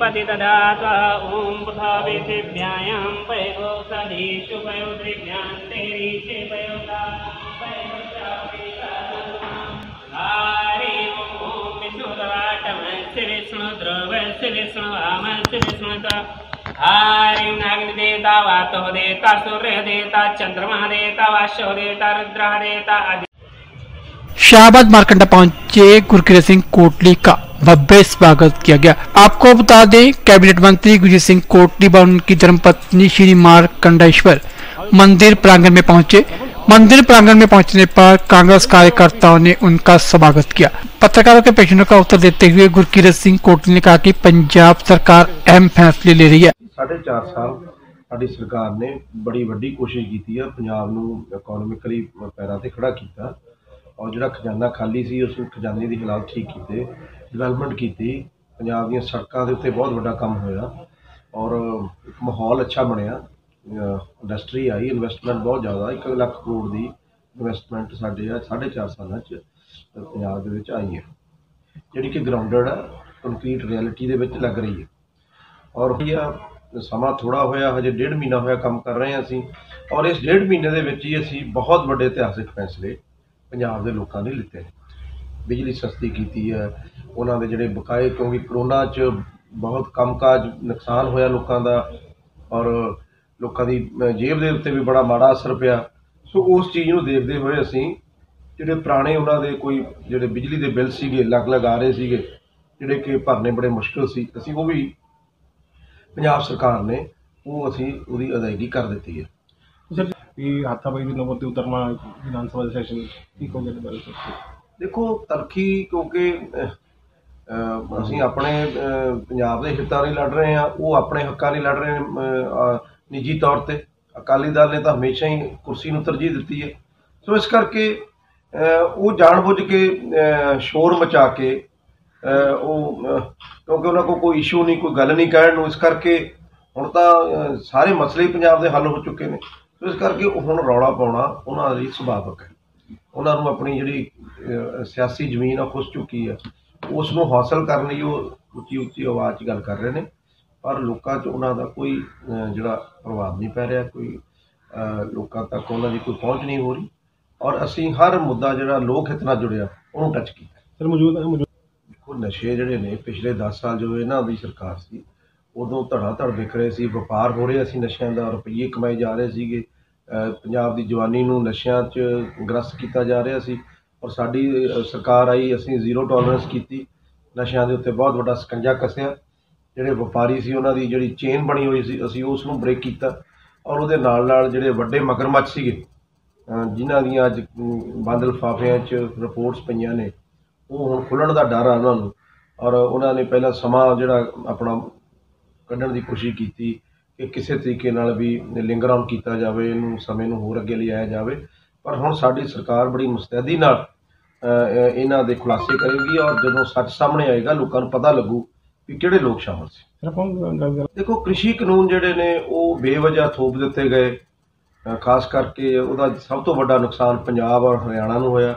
पतितदात्वा ॐ बुधावेतिभ्यायां पयोषधीषु पयोदृग्यां तेरीषे हरि ॐ विष्णुदवाटमस्य विष्णुद्रवस्य विष्णुवामस्य विष्णुता हरि अग्निदेवता वातः देवता सूर्य देवता चंद्रमा देवता वाशो देवता रुद्र देवता। शाहबाद मारकंडा पहुंचे गुरकीरत सिंह कोटली का भव्य स्वागत किया गया। आपको बता दें, कैबिनेट मंत्री गुरकीरत सिंह कोटली व उनकी धर्मपत्नी श्री मारकंडेश्वर मंदिर प्रांगण में पहुंचे। मंदिर प्रांगण में पहुंचने पर कांग्रेस कार्यकर्ताओं ने उनका स्वागत किया। पत्रकारों के प्रश्नों का उत्तर देते हुए गुरकीरत सिंह कोटली ने कहा कि पंजाब सरकार अहम फैसले ले रही है। 4.5 साल साडी सरकार ने बड़ी वड्डी कोशिश की है, पंजाब नूं इकोनॉमिकली पैरां ते खड़ा किया और जिहड़ा खजाना खाली सी उस खजाने की हालात ठीक किए, डिवेलपमेंट की, पंजाब दी सड़कों के उत्ते बहुत बड़ा काम होया और एक माहौल अच्छा बनया। इंडस्ट्री आई, इन्वेस्टमेंट बहुत ज़्यादा 1 लाख करोड़ की इन्वेस्टमेंट साढ़े 4.5 साल पंजाब दे विच आई है, जिहड़ी कि ग्राउंडड है, कंक्रीट रियलिटी दे विच लग रही है। और समा थोड़ा होया, हजे 1.5 महीना होया काम कर रहे हैं असीं, और इस 1.5 महीने दे विच ही असीं बहुत बड़े इतिहासिक फैसले पंजाब के लोगों ने लिते हैं। बिजली सस्ती की है, उन्होंने जोड़े बकाए, क्योंकि करोना च बहुत कामकाज नुकसान होया लोगों का और लोगों की जेब के उत्ते भी बड़ा माड़ा असर पिया। सो उस चीज़ को देखते हुए असी जोड़े पुराने उन्होंने कोई जोड़े बिजली के बिल से लग लग आ रहे थे, जोड़े कि भरने बड़े मुश्किल से, असी वो भी पंजाब सरकार ने वो असी उसकी अदायगी कर दी है। हाथापाई की नौबत उतरना विधानसभा सैशन की देखो तलखी, क्योंकि असी अपने पंजाब के हितों नहीं लड़ रहे हैं, वो अपने हकों नहीं लड़ रहे हैं निजी तौर पर। अकाली दल ने तो हमेशा ही कुर्सी को तरजीह दी है। सो इस करके वो जानबूझ के शोर मचा के क्योंकि उन्होंने को कोई इशू नहीं, कोई गल नहीं कहण, इस करके हुण तो सारे मसले ही पंजाब के हल हो चुके हैं। तो इस करके हुण रौला पाउणा उन्होंने सुभाविक है। उन्होंने अपनी जी सियासी जमीन आ खुस चुकी है, उसनों हासिल करने वो उच्ची उच्ची आवाज़ गल कर रहे हैं, पर लोगों च उन्होंने कोई जोड़ा प्रभाव नहीं पै रहा, कोई लोगों तक उन्होंने कोई पहुँच नहीं हो रही। और असी हर मुद्दा जोड़ा लोक हित नाल जुड़िया उन्होंने टच किया। देखो नशे जोड़े ने पिछले 10 साल जो इन्हों की सरकार सी, उदों धड़ा विक रहे थे, व्यापार हो रहा सी नशों का, रुपये कमाए जा रहे थे, पंजाब की जवानी नूं नशों च ग्रस्त किया जा रहा सी। और साडी सरकार आई, असी जीरो टॉलरेंस की, नशों के उत्ते बहुत बड़ा सकंजा कसिया, जिहड़े व्यापारी सी उन्हां दी जिहड़ी चेन बनी हुई सी असी उसनूं ब्रेक किया। और उहदे नाल नाल जिहड़े वड्डे मगरमच्छ सीगे जिन्हां दीयां अज बंद लिफाफिਆਂ च रिपोर्ट्स पईयां ने, वो हुण खुलण दा डर आ उन्हां नूं। और उन्होंने पहला समा जिहड़ा अपना कढ़ण की कोशिश की कि किसी तरीके नाल भी लिंगर ऑन किया जाए, इनू समय नूं होर अगे लियाया जाए। पर हुण साडी सरकार बड़ी मुस्तैदी नाल इन्हां दे खुलासे करेगी और जदों सच सामने आएगा लोगों को पता लगू कि किहड़े लोग शामिल से। देखो कृषि कानून जिहड़े ने वो बेवजह थोप दिते गए, खास करके उहदा सब तो वड्डा नुकसान पंजाब और हरियाणा नूं होया,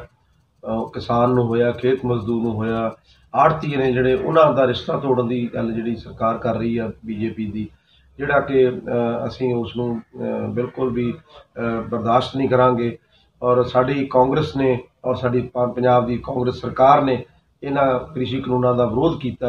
किसान नूं होया, खेत मजदूर नूं होया, आड़ती ने जिहड़े उन्हां दा रिश्ता तोड़न की गल जिहड़ी सरकार कर रही है बीजेपी की, जिहड़ा कि असीं उसनूं बिल्कुल भी बर्दाश्त नहीं करांगे। और साडी कांग्रेस ने और साडी पंजाब की कांग्रेस सरकार ने इन्हां कृषि कानूनों का विरोध किया।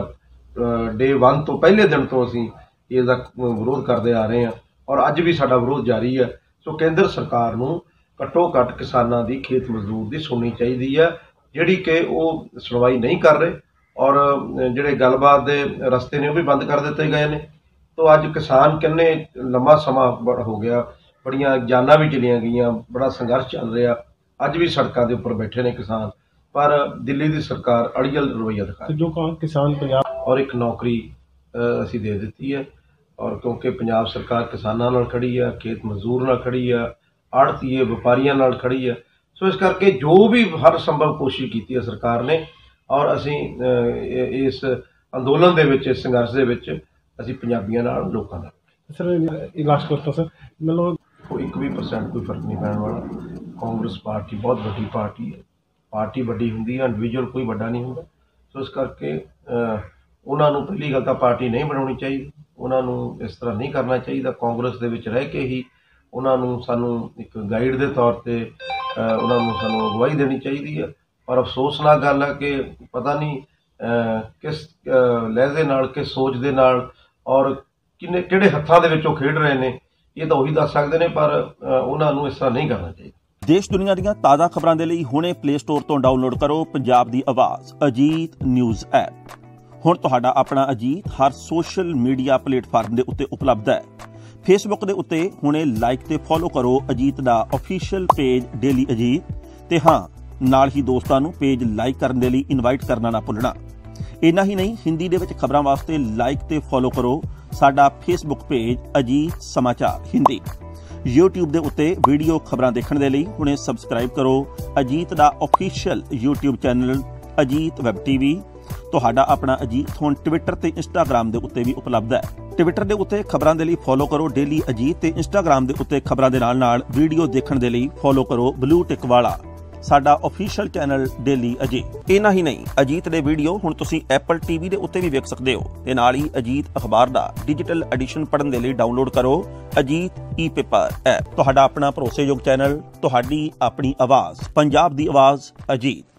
डे 1 तो पहले दिन तो असीं इसका विरोध करते आ रहे हैं और अज भी साडा विरोध जारी है। सो केंद्र सरकार नूं घट्टो घट्ट किसानां दी, खेत मजदूर की सुननी चाहिए है, जिहड़ी कि वो सुनवाई नहीं कर रहे और जिहड़े गलबात दे रस्ते ने वो भी बंद कर दिते गए ने। तो अज किसान किन्ने लंबा समा हो गया, बड़ियां जानां भी चलियां गईयां, बड़ा संघर्ष चल रहा, अज भी सड़कों के उपर बैठे ने किसान, पर दिल्ली की सरकार अड़ियल रवैया दिखा जो किसान पंजाब और एक नौकरी असी दे दी है। और क्योंकि पंजाब सरकार किसानों नाल खड़ी है, खेत मजदूर नाल खड़ी है, आड़तीए व्यापारियों नाल खड़ी है। सो इस करके जो भी हर संभव कोशिश की है सरकार ने, और असी इस अंदोलन दे विच, इस संघर्ष दे विच असी पंजाबियों नाल लोकां नाल। सर लास्ट क्वेश्चन सर, मतलब 1% कोई फर्क नहीं पैण वाला। कांग्रेस पार्टी बहुत वड्डी पार्टी है, पार्टी वड्डी हुंदी है, इंडिविजुअल कोई वड्डा नहीं हुंदा। सो इस करके ਉਹਨਾਂ ਨੂੰ ਪਹਿਲੀ ਗੱਲ ਤਾਂ ਪਾਰਟੀ ਨਹੀਂ ਬਣਾਉਣੀ ਚਾਹੀਦੀ, ਉਹਨਾਂ ਨੂੰ ਇਸ ਤਰ੍ਹਾਂ ਨਹੀਂ ਕਰਨਾ ਚਾਹੀਦਾ। ਕਾਂਗਰਸ ਦੇ ਵਿੱਚ ਰਹਿ ਕੇ ਹੀ ਉਹਨਾਂ ਨੂੰ ਸਾਨੂੰ ਇੱਕ ਗਾਈਡ ਦੇ ਤੌਰ 'ਤੇ ਉਹਨਾਂ ਨੂੰ ਸਾਨੂੰ ਅਗਵਾਈ ਦੇਣੀ ਚਾਹੀਦੀ ਹੈ। ਪਰ ਅਫਸੋਸਨਾਕ ਗੱਲ ਹੈ ਕਿ ਪਤਾ ਨਹੀਂ ਕਿਸ ਲਹਿਜ਼ੇ ਨਾਲ, ਕਿਸ ਸੋਚ ਦੇ ਨਾਲ ਔਰ ਕਿਹੜੇ ਹੱਥਾਂ ਦੇ ਵਿੱਚ ਉਹ ਖੇਡ ਰਹੇ ਨੇ, ਇਹ ਤਾਂ ਉਹੀ ਦੱਸ ਸਕਦੇ ਨੇ, ਪਰ ਉਹਨਾਂ ਨੂੰ ਇਸ ਤਰ੍ਹਾਂ ਨਹੀਂ ਕਰਨਾ ਚਾਹੀਦਾ। ਦੇਸ਼ ਦੁਨੀਆ ਦੀਆਂ ਤਾਜ਼ਾ ਖਬਰਾਂ ਦੇ ਲਈ ਹੁਣੇ ਪਲੇ ਸਟੋਰ ਤੋਂ ਡਾਊਨਲੋਡ ਕਰੋ ਪੰਜਾਬ ਦੀ ਆਵਾਜ਼ ਅਜੀਤ ਨਿਊਜ਼ ਐਪ। ਹੁਣ ਤੁਹਾਡਾ ਆਪਣਾ ਅਜੀਤ ਹਰ ਸੋਸ਼ਲ ਮੀਡੀਆ ਪਲੇਟਫਾਰਮ ਦੇ ਉੱਤੇ ਉਪਲਬਧ ਹੈ। ਫੇਸਬੁੱਕ ਦੇ ਉੱਤੇ ਹੁਣੇ ਲਾਈਕ ਤੇ ਫੋਲੋ ਕਰੋ ਅਜੀਤ ਦਾ ਅਫੀਸ਼ੀਅਲ ਪੇਜ ਡੇਲੀ ਅਜੀਤ, ਤੇ ਹਾਂ ਨਾਲ ਹੀ ਦੋਸਤਾਂ ਨੂੰ ਪੇਜ ਲਾਈਕ ਕਰਨ ਦੇ ਲਈ ਇਨਵਾਈਟ ਕਰਨਾ ਨਾ ਭੁੱਲਣਾ। ਇੰਨਾ ਹੀ ਨਹੀਂ, ਹਿੰਦੀ ਦੇ ਵਿੱਚ ਖਬਰਾਂ ਵਾਸਤੇ ਲਾਈਕ ਤੇ ਫੋਲੋ ਕਰੋ ਸਾਡਾ ਫੇਸਬੁੱਕ ਪੇਜ ਅਜੀਤ ਸਮਾਚਾਰ ਹਿੰਦੀ। YouTube ਦੇ ਉੱਤੇ ਵੀਡੀਓ ਖਬਰਾਂ ਦੇਖਣ ਦੇ ਲਈ ਹੁਣੇ ਸਬਸਕ੍ਰਾਈਬ ਕਰੋ ਅਜੀਤ ਦਾ official YouTube channel Ajit web TV। ਤੁਹਾਡਾ ਆਪਣਾ ਅਜੀਤ ਹੁਣ ਟਵਿੱਟਰ ਤੇ ਇੰਸਟਾਗ੍ਰਾਮ ਦੇ ਉੱਤੇ ਵੀ ਉਪਲਬਧ ਹੈ। ਟਵਿੱਟਰ ਦੇ ਉੱਤੇ ਖਬਰਾਂ ਦੇ ਲਈ ਫੋਲੋ ਕਰੋ ਡੇਲੀ ਅਜੀਤ, ਤੇ ਇੰਸਟਾਗ੍ਰਾਮ ਦੇ ਉੱਤੇ ਖਬਰਾਂ ਦੇ ਨਾਲ ਵੀਡੀਓ ਦੇਖਣ ਦੇ ਲਈ ਫੋਲੋ ਕਰੋ ਬਲੂ ਟਿਕ ਵਾਲਾ ਸਾਡਾ ਅਫੀਸ਼ੀਅਲ ਚੈਨਲ ਡੇਲੀ ਅਜੀਤ। ਇੰਨਾ ਹੀ ਨਹੀਂ, ਅਜੀਤ ਦੇ ਵੀਡੀਓ ਹੁਣ ਤੁਸੀਂ Apple TV ਦੇ ਉੱਤੇ ਵੀ ਵੇਖ ਸਕਦੇ ਹੋ, ਤੇ ਨਾਲ ਹੀ ਅਜੀਤ ਅਖਬਾਰ ਦਾ ਡਿਜੀਟਲ ਐਡੀਸ਼ਨ ਪੜ੍ਹਨ ਦੇ ਲਈ ਡਾਊਨਲੋਡ ਕਰੋ ਅਜੀਤ ਈ-ਪੇਪਰ ਐਪ। ਤੁਹਾਡਾ ਆਪਣਾ ਭਰੋਸੇਯੋਗ ਚੈਨਲ, ਤੁਹਾਡੀ ਆਪਣੀ ਆਵਾਜ਼, ਪੰਜਾਬ ਦੀ ਆਵਾਜ਼ ਅਜੀਤ।